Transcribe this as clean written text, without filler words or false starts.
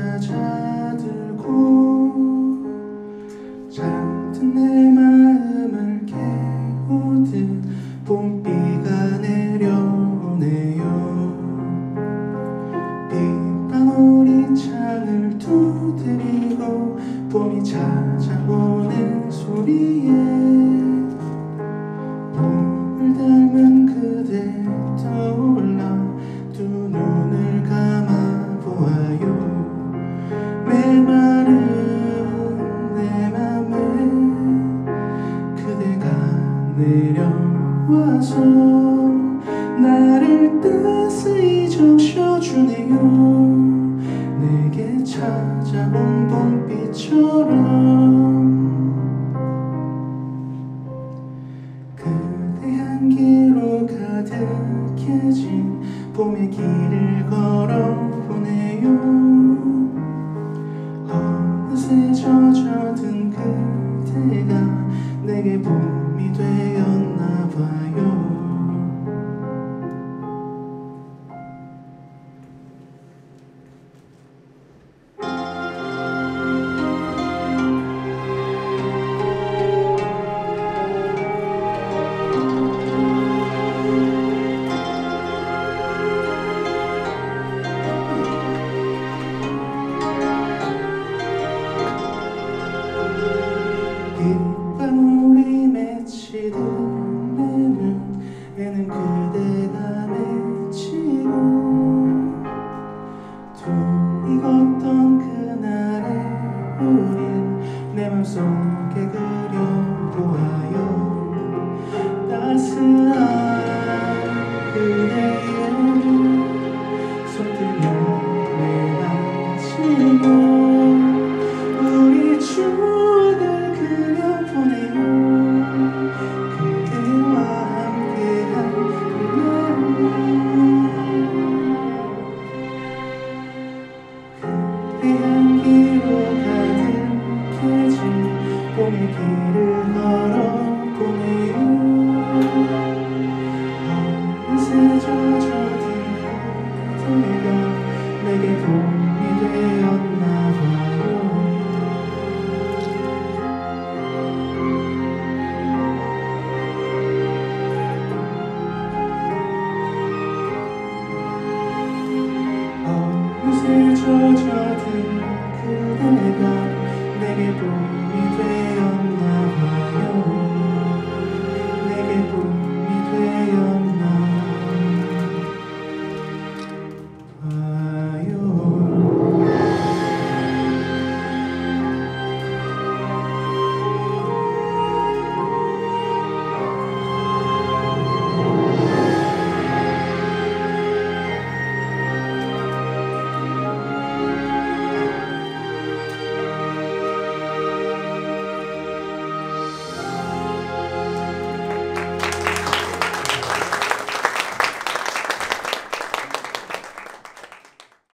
잦아들고 잠든 내 마음을 깨우듯 봄비가 내려오네요. 빗방울이 창을 두드리고 봄이 찾아오는 소리에 봄을 닮은 그대 떠올라 두 눈을 감아보아요. 메마른 내 맘에 그대가 내려와서 나를 따스히 적셔주네요. 내게 찾아온 봄비처럼 그대 향기로 가득해진 봄의 길을 걸어보네요. 어느새 젖어든 그대가 내게 봄이 되었나봐요. 빗방울이 맺히듯 내 눈에는 그대가 맺히고 둘이 걷던 그날의 우릴 내 맘속에 그려보아요. 따스한 그대의 손등을 내만지고 우리 추억을 그려보네요. 그대와 함께한 그대 향기로 가득해진 봄의 길을